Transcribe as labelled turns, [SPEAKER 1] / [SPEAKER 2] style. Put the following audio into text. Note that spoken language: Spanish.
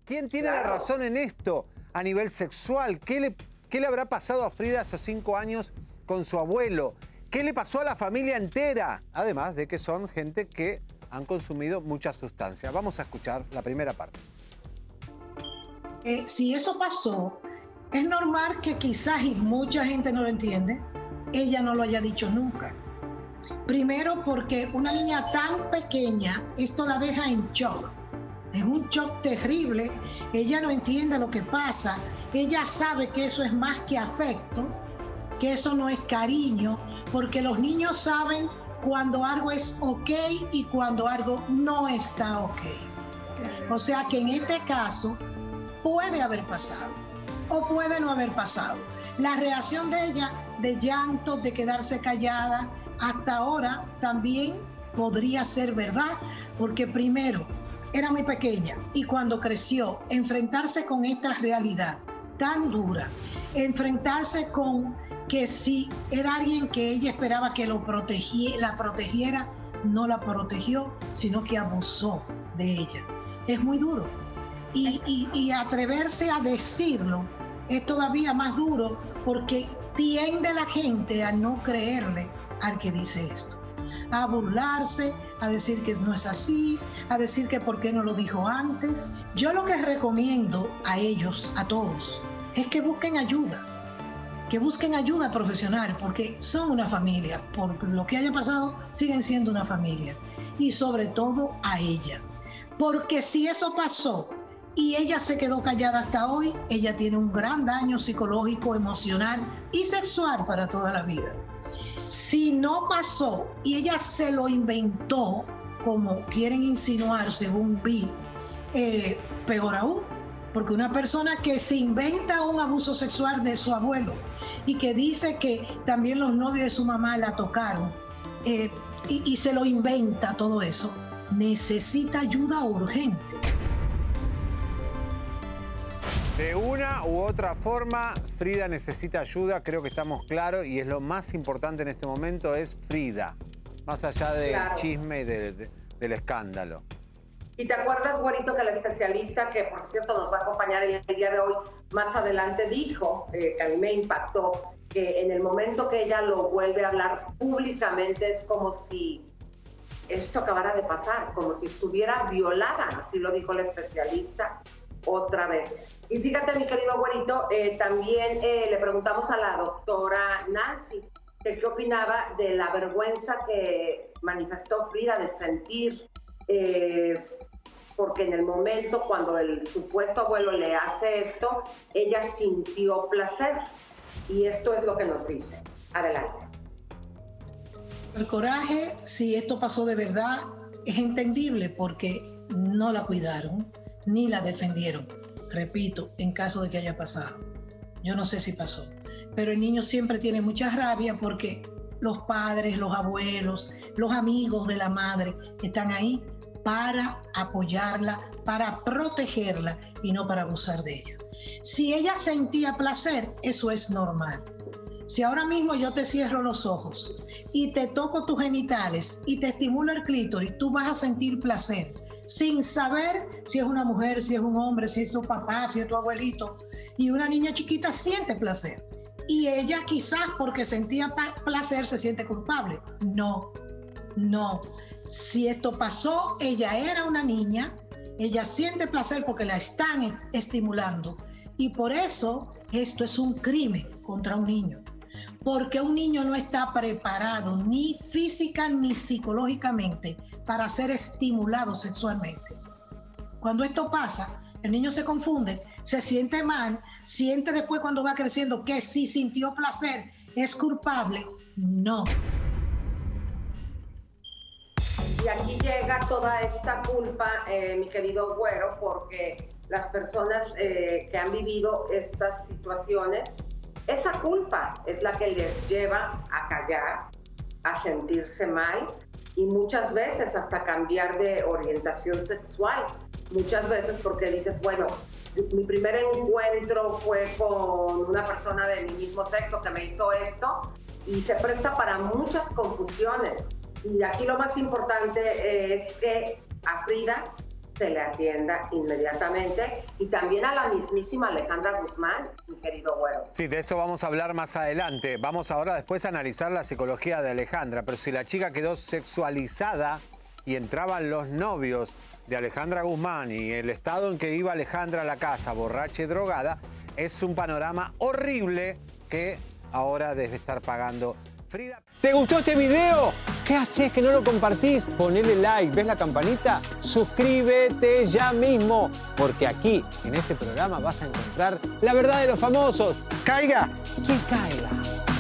[SPEAKER 1] ¿Quién tiene la razón en esto a nivel sexual? ¿Qué le habrá pasado a Frida esos 5 años con su abuelo? ¿Qué le pasó a la familia entera? Además de que son gente que han consumido muchas sustancias. Vamos a escuchar la primera parte.
[SPEAKER 2] Si eso pasó, es normal que quizás, y mucha gente no lo entiende, ella no lo haya dicho nunca. Primero porque una niña tan pequeña, esto la deja en shock. Es un shock terrible. Ella no entiende lo que pasa. Ella sabe que eso es más que afecto, que eso no es cariño, porque los niños saben cuando algo es ok y cuando algo no está ok. O sea que en este caso puede haber pasado o puede no haber pasado. La reacción de ella, de llanto, de quedarse callada, hasta ahora también podría ser verdad, porque primero era muy pequeña y cuando creció, enfrentarse con esta realidad tan dura, enfrentarse con que si era alguien que ella esperaba que la protegiera, no la protegió, sino que abusó de ella. Es muy duro. Y atreverse a decirlo es todavía más duro porque tiende la gente a no creerle al que dice esto, a burlarse, a decir que no es así, a decir que por qué no lo dijo antes. Yo lo que recomiendo a ellos, a todos, es que busquen ayuda profesional, porque son una familia, por lo que haya pasado, siguen siendo una familia, y sobre todo a ella, porque si eso pasó y ella se quedó callada hasta hoy, ella tiene un gran daño psicológico, emocional y sexual para toda la vida. Si no pasó y ella se lo inventó, como quieren insinuar según vi, peor aún, porque una persona que se inventa un abuso sexual de su abuelo y que dice que también los novios de su mamá la tocaron y se lo inventa todo eso, necesita ayuda urgente.
[SPEAKER 1] De una u otra forma, Frida necesita ayuda, creo que estamos claros, y es lo más importante en este momento es Frida, más allá del chisme y del escándalo.
[SPEAKER 3] ¿Y te acuerdas, Güerito, que la especialista, que por cierto nos va a acompañar el día de hoy, más adelante dijo, que a mí me impactó, que en el momento que ella lo vuelve a hablar públicamente es como si esto acabara de pasar, como si estuviera violada, así lo dijo la especialista otra vez. Y fíjate, mi querido Güerito, también le preguntamos a la doctora Nancy que qué opinaba de la vergüenza que manifestó Frida de sentir, porque en el momento cuando el supuesto abuelo le hace esto, ella sintió placer. Y esto es lo que nos dice. Adelante.
[SPEAKER 2] El coraje, si esto pasó de verdad, es entendible porque no la cuidaron ni la defendieron. Repito, en caso de que haya pasado. Yo no sé si pasó. Pero el niño siempre tiene mucha rabia porque los padres, los abuelos, los amigos de la madre están ahí para apoyarla, para protegerla y no para abusar de ella. Si ella sentía placer, eso es normal. Si ahora mismo yo te cierro los ojos y te toco tus genitales y te estimulo el clítoris, tú vas a sentir placer, sin saber si es una mujer, si es un hombre, si es tu papá, si es tu abuelito. Y una niña chiquita siente placer. Y ella quizás porque sentía placer se siente culpable. No, no. Si esto pasó, ella era una niña, ella siente placer porque la están estimulando. Y por eso esto es un crimen contra un niño. Porque un niño no está preparado ni física ni psicológicamente para ser estimulado sexualmente. Cuando esto pasa, el niño se confunde, se siente mal, siente después cuando va creciendo que si sintió placer es culpable. No.
[SPEAKER 3] Y aquí llega toda esta culpa, mi querido Güero, porque las personas que han vivido estas situaciones, esa culpa es la que les lleva a callar, a sentirse mal y muchas veces hasta cambiar de orientación sexual. Muchas veces porque dices, bueno, mi primer encuentro fue con una persona de mi mismo sexo que me hizo esto y se presta para muchas confusiones. Y aquí lo más importante es que a Frida se le atienda inmediatamente, y también a la mismísima Alejandra Guzmán, mi querido Güero.
[SPEAKER 1] Sí, de eso vamos a hablar más adelante. Vamos ahora después a analizar la psicología de Alejandra, pero si la chica quedó sexualizada y entraban los novios de Alejandra Guzmán y el estado en que iba Alejandra a la casa, borracha y drogada, es un panorama horrible que ahora debe estar pagando Frida. ¿Te gustó este video? ¿Qué haces que no lo compartís? Ponele like, ¿ves la campanita? Suscríbete ya mismo, porque aquí, en este programa, vas a encontrar la verdad de los famosos. Caiga quien caiga.